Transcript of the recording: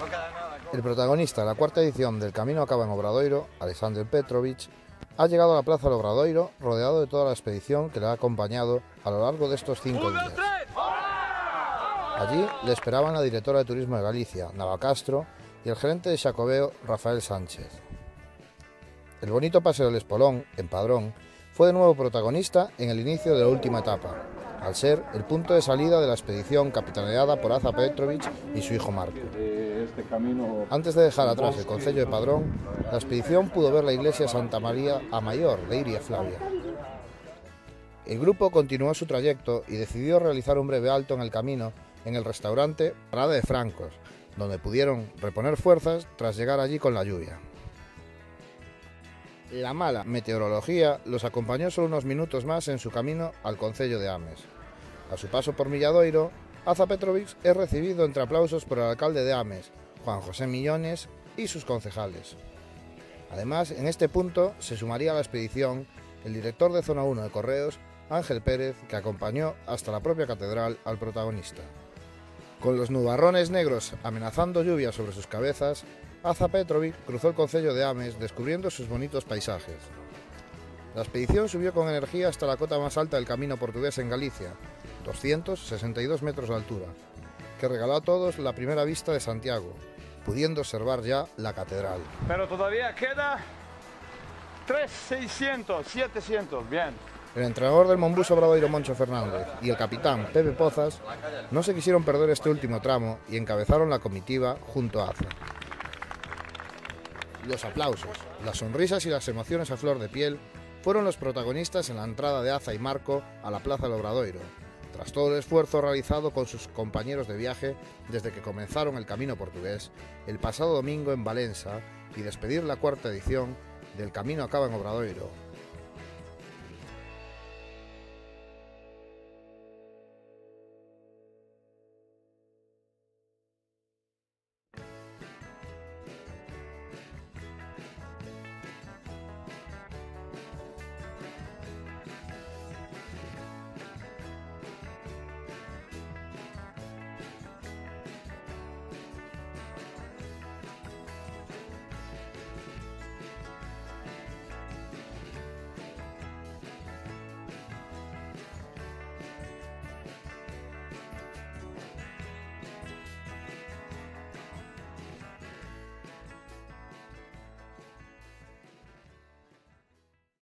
El protagonista de la cuarta edición del Camino Acaba en Obradoiro, Alexander Petrovich, ha llegado a la plaza del Obradoiro rodeado de toda la expedición que le ha acompañado a lo largo de estos 5 días. Allí le esperaban la directora de Turismo de Galicia, Nava Castro, y el gerente de Xacobeo, Rafael Sánchez. El bonito paseo del Espolón, en Padrón, fue de nuevo protagonista en el inicio de la última etapa, al ser el punto de salida de la expedición capitaneada por Aza Petrovich y su hijo Marco. Antes de dejar atrás el concello de Padrón, la expedición pudo ver la iglesia Santa María a Mayor de Iria Flavia. El grupo continuó su trayecto y decidió realizar un breve alto en el camino en el restaurante Parada de Francos, donde pudieron reponer fuerzas tras llegar allí con la lluvia. La mala meteorología los acompañó solo unos minutos más en su camino al concello de Ames. A su paso por Milladoiro, Aza Petrovich es recibido entre aplausos por el alcalde de Ames, Juan José Millones, y sus concejales. Además, en este punto se sumaría a la expedición el director de Zona 1 de Correos, Ángel Pérez, que acompañó hasta la propia catedral al protagonista. Con los nubarrones negros amenazando lluvia sobre sus cabezas, Aza Petrovich cruzó el concello de Ames descubriendo sus bonitos paisajes. La expedición subió con energía hasta la cota más alta del camino portugués en Galicia, 262 metros de altura, que regaló a todos la primera vista de Santiago, pudiendo observar ya la catedral. Pero todavía queda 300, 700, bien. El entrenador del Monbus Obradoiro, Moncho Fernández, y el capitán Pepe Pozas no se quisieron perder este último tramo y encabezaron la comitiva junto a Aza. Los aplausos, las sonrisas y las emociones a flor de piel fueron los protagonistas en la entrada de Aza y Marco a la plaza del Obradoiro, tras todo el esfuerzo realizado con sus compañeros de viaje desde que comenzaron el camino portugués el pasado domingo en Valença y despedir la cuarta edición del Camino Acaba en Obradoiro,